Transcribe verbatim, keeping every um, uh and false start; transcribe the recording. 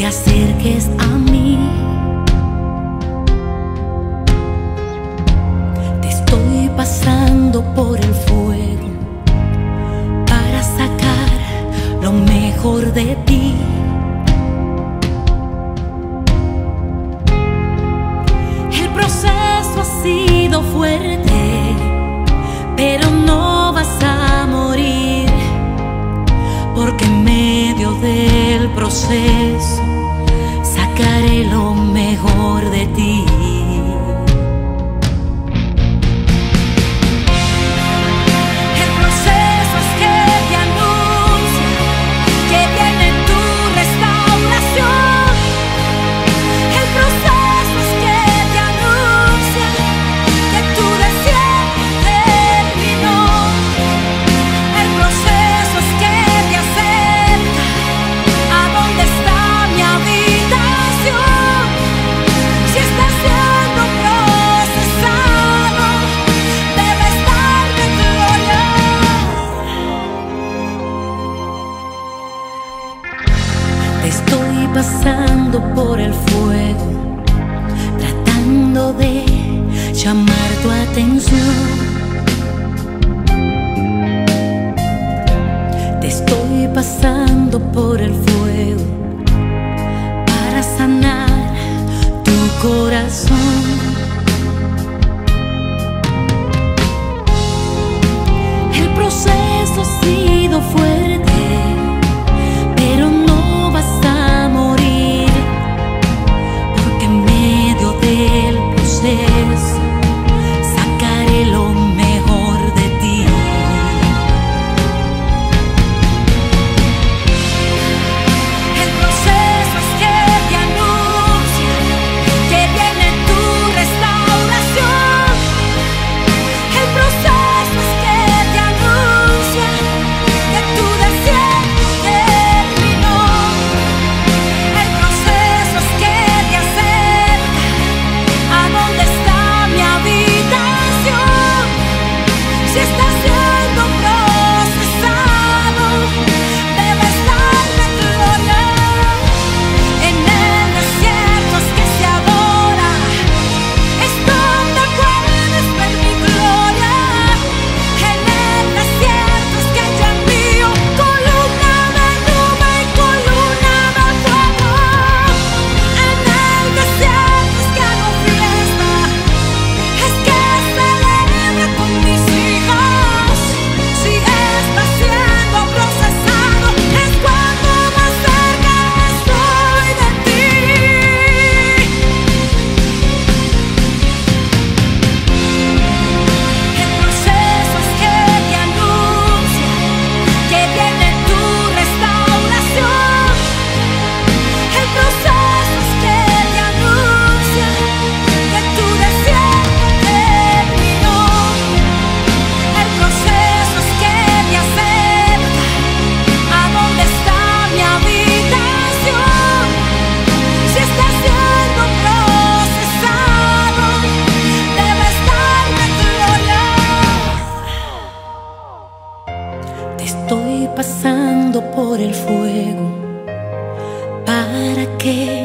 acerques a mí. Te estoy pasando por el fuego para sacar lo mejor de ti. El proceso ha sido fuerte, pero no vas a morir, porque en medio del proceso sacaré lo mejor de ti. El proceso es que te anuncia que viene tu restauración. El proceso es que te anuncia que tu desierto terminó. El proceso es que te acerca a donde está mi habitación. Si estás siendo procesado, debes darme gloria. Te estoy pasando por el fuego, tratando de llamar tu atención. Te estoy pasando por el fuego para sanar tu corazón. El proceso ha sido fuerte, pero no vas a morir, porque en medio del proceso sacaré lo mejor de ti. El proceso es que te anuncia que viene tu restauración. El proceso es que te anuncia que tu desierto terminó. El proceso es que te acerca a donde está mi habitación. Si estás siendo procesado, debes darme gloria. En el desierto es que se adora, es donde puedes ver mi gloria. En el desierto es que yo envío columna de nube y columna de fuego. En el desierto es que hago fiesta, es que celebro con mis hijos. Si estás siendo procesado, es cuando más cerca estoy de ti. El proceso es que te anuncia que viene tu restauración. El proceso es que te anuncia que tu desierto terminó. El proceso es que te acerca a donde está mi habitación. Si estás siendo procesado, debes darme gloria. Te estoy pasando por el fuego para que